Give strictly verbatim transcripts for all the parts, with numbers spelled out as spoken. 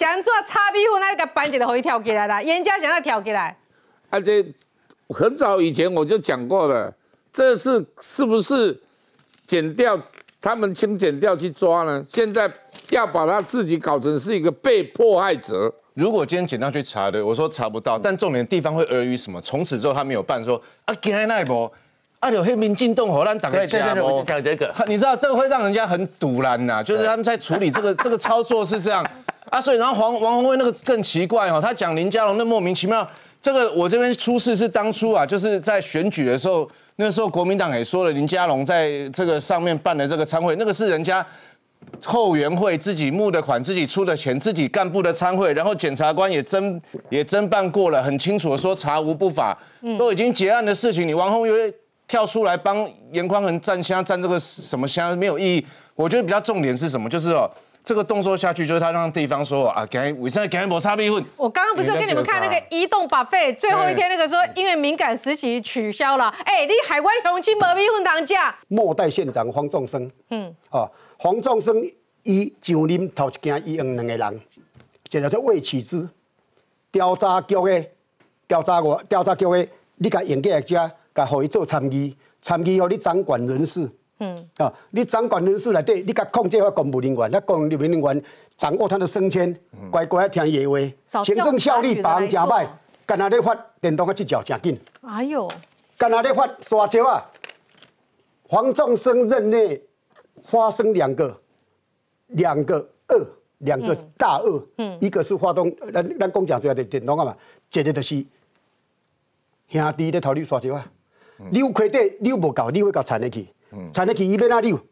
想做擦屁股，那个板子就可以跳起来啦，严家想要跳起来。 而且很早以前我就讲过了，这是是不是剪掉他们清剪掉去抓呢？现在要把他自己搞成是一个被迫害者。 如果今天检调去查的，我说查不到，但重点地方会耳语什么？从此之后他没有办说啊，今天那一波。啊，有黑民进动火，让党对对对，我就讲这个。 你知道这个会让人家很堵然呐，就是他们在处理这个这个操作是这样啊，所以然后黄王宏威那个更奇怪哦，他讲林佳龙那莫名其妙，这个我这边出事是当初啊，就是在选举的时候，那时候国民党也说了林佳龙在这个上面办的这个参会，那个是人家后援会自己募的款、自己出的钱、自己干部的参会，然后检察官也侦也侦办过了，很清楚的说查无不法，都已经结案的事情，你王宏威跳出来帮严宽恒站香，站这个什么香没有意义。我觉得比较重点是什么？就是哦，这个动作下去，就是他让地方说啊，给为什么给我擦屁股？ 我刚刚不是跟你们看那个移动buffet最后一天那个说，因为敏感时期取消了。哎，你海关雄亲无米粉当价。 末代县长黄仲生，嗯，哦，黄仲生伊上任头一件，伊用两个人，一个叫魏启之，调查局的调查我调查局的，你甲用过来遮。甲互伊做参议，参议后你掌管人事，嗯，啊、哦，你掌管人事内底，你甲控制法公务人员，那公务人员掌握他的升迁，嗯、乖乖听伊的话，行政效率别人真歹，干那咧发电动的这脚真紧， 哎呦， 干那咧发沙石啊，黄仲生任内发生两个两个恶，两个大恶，嗯，一个是发动咱咱讲讲出来的电动啊嘛，一个就是兄弟咧偷溜沙石啊。溜亏底溜无够，溜会够残得去，残得去伊要哪溜？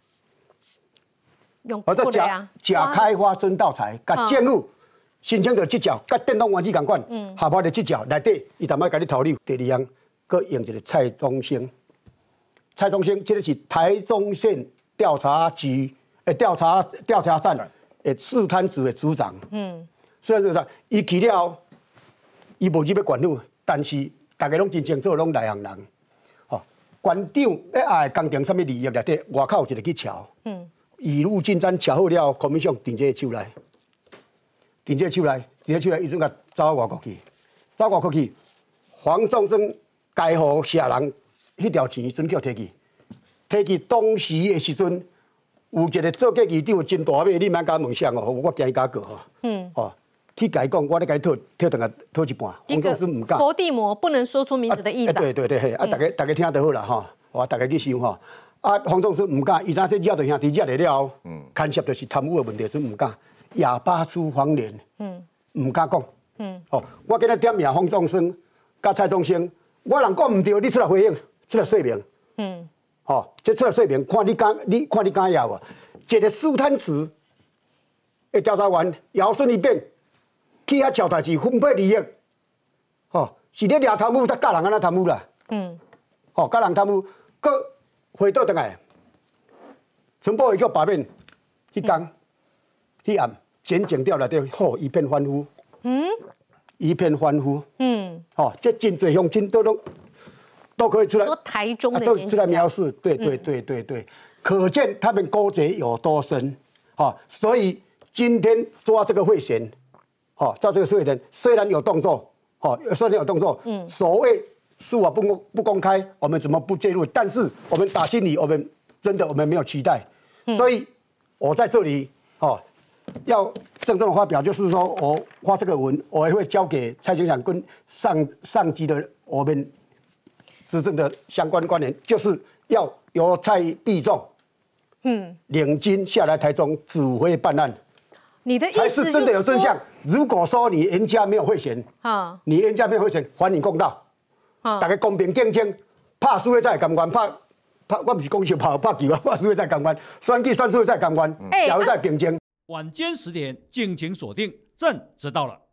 或者假假开发真盗财，甲政府申请到这脚，甲电动玩具共款，下摆的这脚内底，伊淡薄甲你偷溜。第二项，佮用一个蔡宗兴，蔡宗兴，这个是台中县调查局诶调查调查站诶试探组的组长。嗯，虽然说伊去了，伊无入要管府，但是大家拢真清楚，拢内行人。馆长咧爱工程什么利益内底，外口有一个去瞧，嗯，一路进展瞧好了，国民党顶这个手来，顶这个手来，顶这个手来，伊阵甲走外国去，走外国去，黄仲生该互社人迄条钱准叫摕去，摕去当时的时阵，有一个做计议长真大尾，你莫甲问啥哦，我惊伊甲过吼，嗯，哦。去甲伊讲，我咧甲伊讨讨等下讨一半，黄仲生唔敢。 佛地魔不能说出名字的议长。 对对对，嘿，啊，大家大家听得好啦吼，我大家去想吼。啊，黄仲生唔敢，伊知这惹到兄弟惹来了，嗯，牵涉就是贪污的问题，所以唔敢。哑巴出黄连，嗯，唔敢讲，嗯，哦，我今日点名黄仲生、甲蔡宗兴，我人讲唔对，你出来回应，出来说明，嗯，哦，这出来说明，看你敢，你看你敢要无？一个苏贪池的调查员摇身一变。去遐桥台是分配利益，吼、哦，是咧掠贪污，才教人安那贪污啦。嗯，吼、哦，教人贪污，搁回倒转来，陈宝仪叫罢免，迄天，迄暗检警调内底，吼、哦，一片欢呼。嗯，一片欢呼。嗯，吼、哦，这真侪乡亲都拢都可以出来。 说台中的、啊、 都出来描述，对对对对对，嗯、可见他们勾结有多深。好、哦，所以今天抓这个贿选。哦，照这个税人虽然有动作，哦，虽然有动作，嗯，所谓司法不公不公开，我们怎么不介入？但是我们打心里，我们真的我们没有期待，嗯、所以我在这里，哦，要郑重的发表，就是说我发这个文，我也会交给蔡局长跟上上级的我们执政的相关官员，就是要由蔡必仲，嗯，领军下来台中指挥办案。 你的意思才是真的有真相。如果说你人家没有贿选，啊，你人家没有贿选，还你公道，啊，大家公平竞争，拍输的才甘愿，拍拍我不是讲笑拍拍球啊，拍输的才甘愿，选举选输的才甘愿，才会在竞争。 晚间十点，敬请锁定，朕知道了。